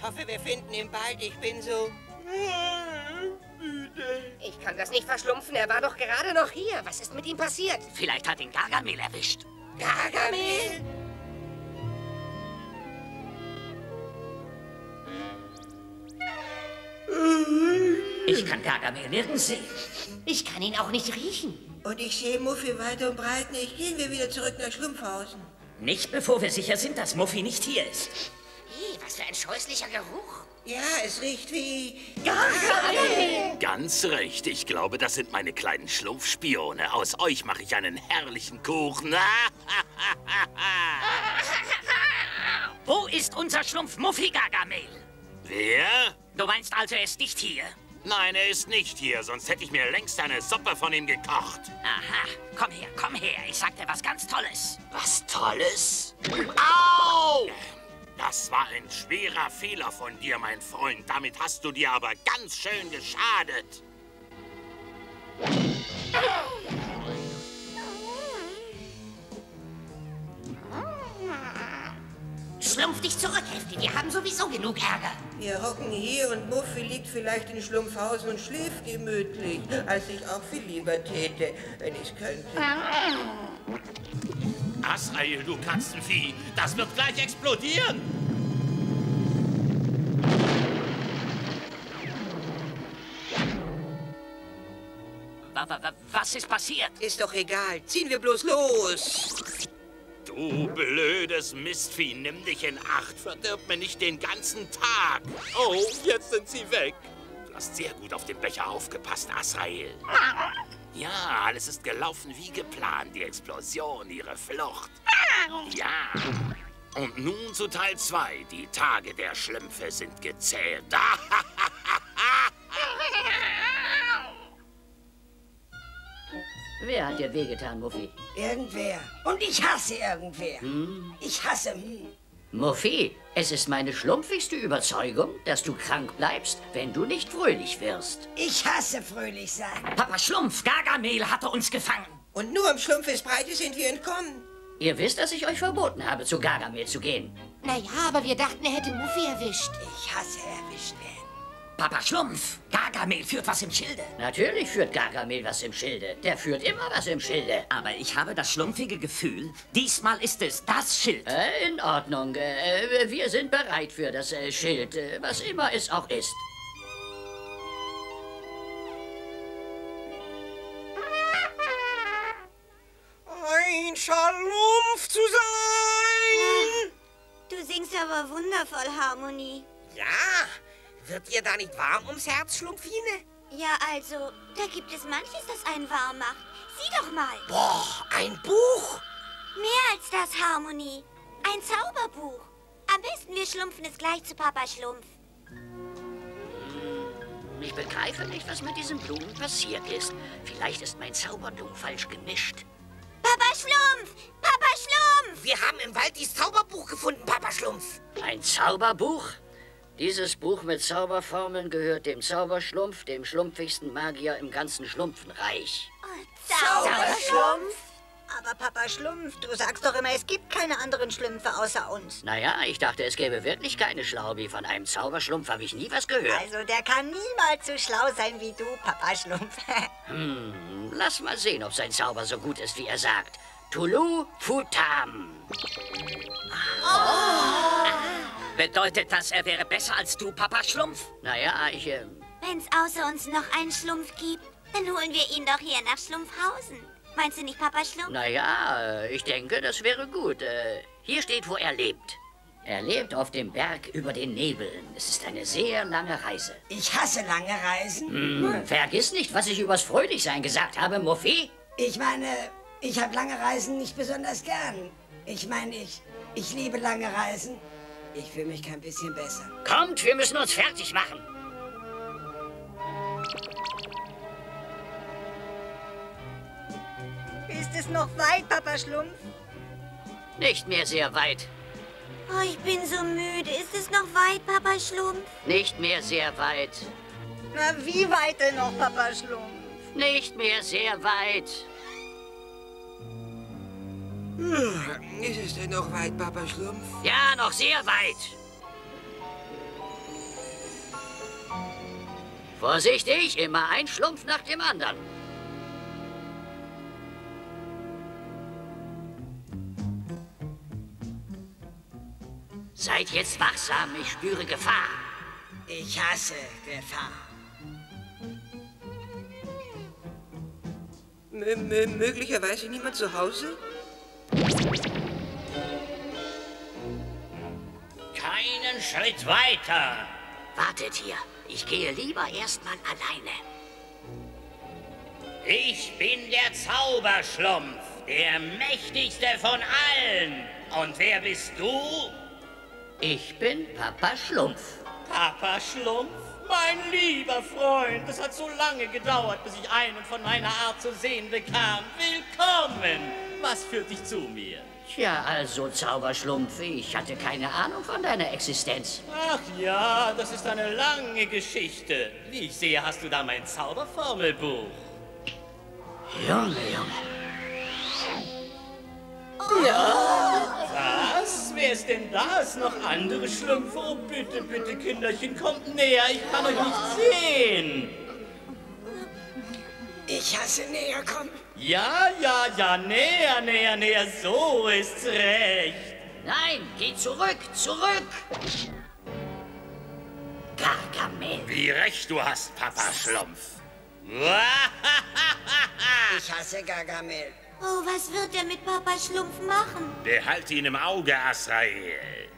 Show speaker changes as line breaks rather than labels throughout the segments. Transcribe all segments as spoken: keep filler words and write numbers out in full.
hoffe, wir finden ihn bald. Ich bin so... müde.
Ich kann das nicht verschlumpfen. Er war doch gerade noch hier. Was ist mit ihm passiert?
Vielleicht hat ihn Gargamel erwischt.
Gargamel?
Ich kann Gargamel nirgends sehen.
Ich kann ihn auch nicht riechen.
Und ich sehe Muffy weit und breit nicht. Gehen wir wieder zurück nach Schlumpfhausen.
Nicht bevor wir sicher sind, dass Muffy nicht hier ist.
Hey, was für ein scheußlicher Geruch.
Ja, es riecht wie...
Gargamel!
Ganz recht. Ich glaube, das sind meine kleinen Schlumpfspione. Aus euch mache ich einen herrlichen Kuchen.
Wo ist unser Schlumpf Muffy, Gargamel?
Wer?
Du meinst also, er ist nicht hier?
Nein, er ist nicht hier, sonst hätte ich mir längst eine Suppe von ihm gekocht.
Aha, komm her, komm her. Ich sag dir was ganz Tolles.
Was Tolles? Au! Das war ein schwerer Fehler von dir, mein Freund. Damit hast du dir aber ganz schön geschadet.
Schlumpf dich zurück, Hefti. Wir haben sowieso genug Ärger.
Wir hocken hier und Muffy liegt vielleicht in Schlumpfhausen und schläft gemütlich, als ich auch viel lieber täte, wenn ich's könnte.
Azrael, du Katzenvieh, das wird gleich explodieren.
Was ist passiert?
Ist doch egal. Ziehen wir bloß los.
Du blödes Mistvieh, nimm dich in Acht. Verdirb mir nicht den ganzen Tag. Oh, jetzt sind sie weg. Du hast sehr gut auf den Becher aufgepasst, Azrael. Ja, alles ist gelaufen wie geplant. Die Explosion, ihre Flucht. Ja. Und nun zu Teil zwei. Die Tage der Schlümpfe sind gezählt.
Wer hat dir wehgetan, Muffy?
Irgendwer. Und ich hasse irgendwer. Hm? Ich hasse... Hm.
Muffy, es ist meine schlumpfigste Überzeugung, dass du krank bleibst, wenn du nicht fröhlich wirst.
Ich hasse fröhlich sein.
Papa Schlumpf, Gargamel hatte uns gefangen.
Und nur am Schlumpfesbreite sind wir entkommen.
Ihr wisst, dass ich euch verboten habe, zu Gargamel zu gehen.
Naja, aber wir dachten, er hätte Muffy erwischt.
Ich hasse erwischt werden.
Papa Schlumpf, Gargamel führt was im Schilde. Natürlich führt Gargamel was im Schilde. Der führt immer was im Schilde. Aber ich habe das schlumpfige Gefühl, diesmal ist es das Schild. Äh, in Ordnung. Äh, wir sind bereit für das äh, Schild, äh, was immer es auch ist.
Ein Schalumpf zu sein!
Du singst aber wundervoll, Harmonie.
Ja, wird ihr da nicht warm ums Herz, Schlumpfine?
Ja, also, da gibt es manches, das einen warm macht. Sieh doch mal.
Boah, ein Buch?
Mehr als das, Harmonie. Ein Zauberbuch. Am besten wir schlumpfen es gleich zu Papa Schlumpf.
Ich begreife nicht, was mit diesen Blumen passiert ist. Vielleicht ist mein Zauberbuch falsch gemischt.
Papa Schlumpf! Papa Schlumpf!
Wir haben im Wald dieses Zauberbuch gefunden, Papa Schlumpf.
Ein Zauberbuch? Dieses Buch mit Zauberformeln gehört dem Zauberschlumpf, dem schlumpfigsten Magier im ganzen Schlumpfenreich.
Oh, Zauberschlumpf?
Aber Papa Schlumpf, du sagst doch immer, es gibt keine anderen Schlümpfe außer uns.
Naja, ich dachte, es gäbe wirklich keine Schlaubi. Von einem Zauberschlumpf habe ich nie was gehört.
Also der kann niemals so schlau sein wie du, Papa Schlumpf.
hm, lass mal sehen, ob sein Zauber so gut ist, wie er sagt. Tulu Futam. Oh. Bedeutet das, er wäre besser als du, Papa Schlumpf? Naja, ich... Äh...
Wenn's außer uns noch einen Schlumpf gibt, dann holen wir ihn doch hier nach Schlumpfhausen. Meinst du nicht, Papa Schlumpf?
Naja, ich denke, das wäre gut. Äh, hier steht, wo er lebt. Er lebt auf dem Berg über den Nebeln. Es ist eine sehr lange Reise.
Ich hasse lange Reisen.
Hm, vergiss nicht, was ich übers Fröhlichsein gesagt habe, Muffy.
Ich meine, ich habe lange Reisen nicht besonders gern. Ich meine, ich, ich liebe lange Reisen. Ich fühle mich kein bisschen besser.
Kommt, wir müssen uns fertig machen.
Ist es noch weit, Papa Schlumpf?
Nicht mehr sehr weit.
Oh, ich bin so müde. Ist es noch weit, Papa Schlumpf?
Nicht mehr sehr weit.
Na, wie weit denn noch, Papa Schlumpf?
Nicht mehr sehr weit.
Hm, ist es denn noch weit, Papa Schlumpf?
Ja, noch sehr weit. Vorsichtig, immer ein Schlumpf nach dem anderen. Seid jetzt wachsam, ich spüre Gefahr.
Ich hasse Gefahr.
M m möglicherweise niemand zu Hause?
Keinen Schritt weiter. Wartet hier. Ich gehe lieber erstmal alleine. Ich bin der Zauberschlumpf, der mächtigste von allen. Und wer bist du? Ich bin Papa Schlumpf.
Papa Schlumpf? Mein lieber Freund, es hat so lange gedauert, bis ich einen von meiner Art zu sehen bekam. Willkommen! Was führt dich zu mir?
Tja, also Zauberschlumpf, ich hatte keine Ahnung von deiner Existenz.
Ach ja, das ist eine lange Geschichte. Wie ich sehe, hast du da mein Zauberformelbuch.
Junge, Junge.
Was? Wer ist denn das? Noch andere Schlümpfe? Oh, bitte, bitte, Kinderchen, kommt näher. Ich kann euch nicht sehen.
Ich hasse näher kommen.
Ja, ja, ja, näher, näher, näher. So ist's recht.
Nein, geh zurück, zurück. Gargamel.
Wie recht du hast, Papa Schlumpf.
Ich hasse Gargamel.
Oh, was wird er mit Papa Schlumpf machen?
Behalte ihn im Auge, Asrael.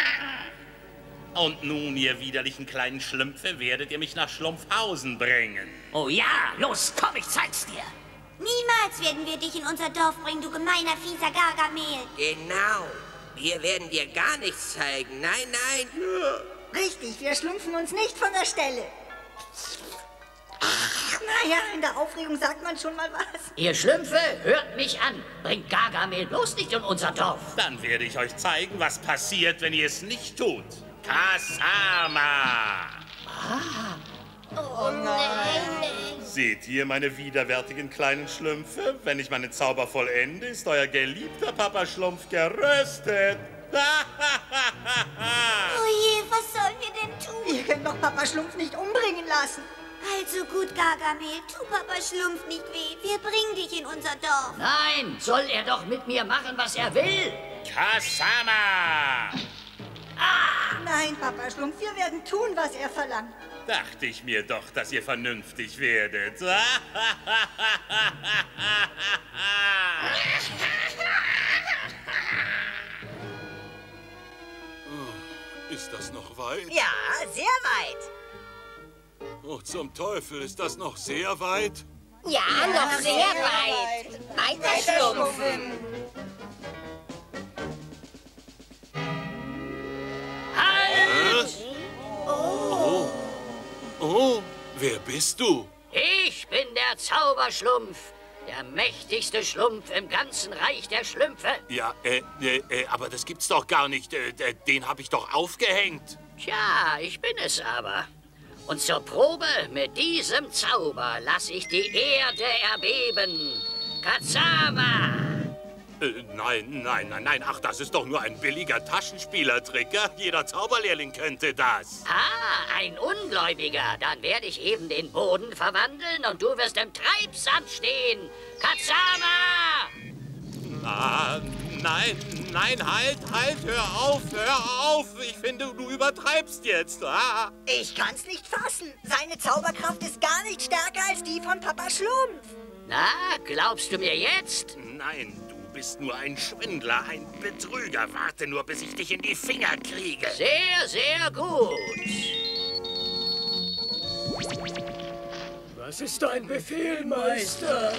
Und nun, ihr widerlichen kleinen Schlümpfe, werdet ihr mich nach Schlumpfhausen bringen.
Oh ja, los, komm, ich zeig's dir.
Niemals werden wir dich in unser Dorf bringen, du gemeiner, fieser Gargamel.
Genau. Wir werden dir gar nichts zeigen. Nein, nein.
Richtig, wir schlumpfen uns nicht von der Stelle. Naja, in der Aufregung sagt man schon mal was.
Ihr Schlümpfe, hört mich an. Bringt Gargamel bloß nicht in unser Dorf.
Dann werde ich euch zeigen, was passiert, wenn ihr es nicht tut. Kasama!
Ah.
Oh nein.
Seht ihr, meine widerwärtigen kleinen Schlümpfe? Wenn ich meinen Zauber vollende, ist euer geliebter Papa Schlumpf geröstet.
Oh je, was sollen wir denn tun?
Wir können doch Papa Schlumpf nicht umbringen lassen.
Also gut, Gargamel, tu Papa Schlumpf nicht weh. Wir bringen dich in unser Dorf.
Nein, soll er doch mit mir machen, was er will.
Kasama!
Nein, Papa Schlumpf, wir werden tun, was er verlangt.
Dachte ich mir doch, dass ihr vernünftig werdet.
Ist das noch weit?
Ja, sehr weit.
Oh, zum Teufel, ist das noch sehr weit?
Ja, noch sehr weit. Weiter schlumpfen.
Halt!
Oh. Oh, wer bist du?
Ich bin der Zauberschlumpf. Der mächtigste Schlumpf im ganzen Reich der Schlümpfe.
Ja, äh, äh, äh, aber das gibt's doch gar nicht. Äh, äh, den habe ich doch aufgehängt.
Tja, ich bin es aber. Und zur Probe mit diesem Zauber lasse ich die Erde erbeben. Kazama!
Äh, nein, nein, nein, nein. Ach, das ist doch nur ein billiger Taschenspielertrick. Ja? Jeder Zauberlehrling könnte das.
Ah, ein Ungläubiger. Dann werde ich eben den Boden verwandeln und du wirst im Treibsand stehen. Kazama!
Ah, nein, nein, halt, halt, hör auf, hör auf. Ich finde, du übertreibst jetzt. Ah.
Ich kann's nicht fassen. Seine Zauberkraft ist gar nicht stärker als die von Papa Schlumpf.
Na, glaubst du mir jetzt?
Nein, du bist nur ein Schwindler, ein Betrüger. Warte nur, bis ich dich in die Finger kriege.
Sehr, sehr gut.
Was ist dein Befehl, Meister?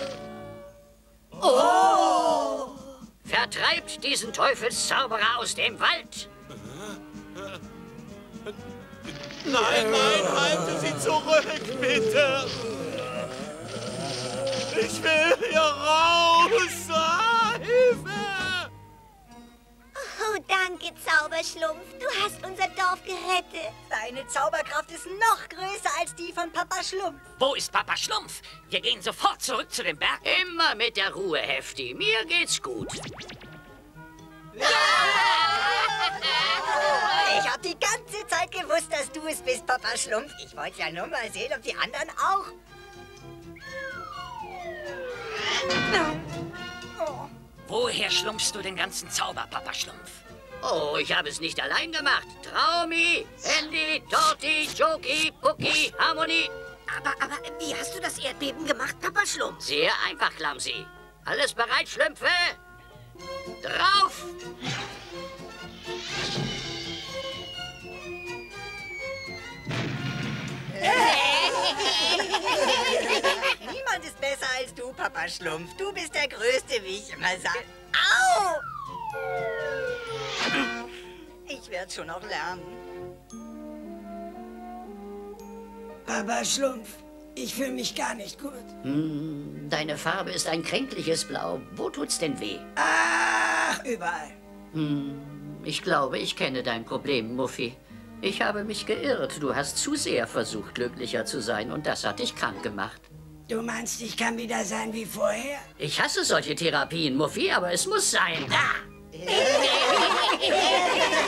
Oh! Vertreibt diesen Teufelszauberer aus dem Wald.
Nein, nein, halte sie zurück, bitte. Ich will hier raus. Ah, Hilfe!
Oh, danke, Zauberschlumpf. Du hast unser Dorf gerettet.
Seine Zauberkraft ist noch größer als die von Papa Schlumpf.
Wo ist Papa Schlumpf? Wir gehen sofort zurück zu dem Berg. Immer mit der Ruhe, Hefti. Mir geht's gut.
Ich habe die ganze Zeit gewusst, dass du es bist, Papa Schlumpf. Ich wollte ja nur mal sehen, ob die anderen auch.
Oh. Woher schlumpfst du den ganzen Zauber, Papa Schlumpf? Oh, ich habe es nicht allein gemacht. Traumi, Andy, Torti, Joki, Pucki, Harmony.
Aber, aber, wie hast du das Erdbeben gemacht, Papa Schlumpf?
Sehr einfach, Clumsy. Alles bereit, Schlümpfe? Drauf!
Niemand ist besser als du, Papa Schlumpf. Du bist der Größte, wie ich immer sage. Au! Ich werde schon noch lernen.
Papa Schlumpf, ich fühle mich gar nicht gut.
Hm, deine Farbe ist ein kränkliches Blau. Wo tut's denn weh?
Ach, überall.
Hm, ich glaube, ich kenne dein Problem, Muffy. Ich habe mich geirrt. Du hast zu sehr versucht, glücklicher zu sein und das hat dich krank gemacht.
Du meinst, ich kann wieder sein wie vorher?
Ich hasse solche Therapien, Muffy, aber es muss sein. Ah!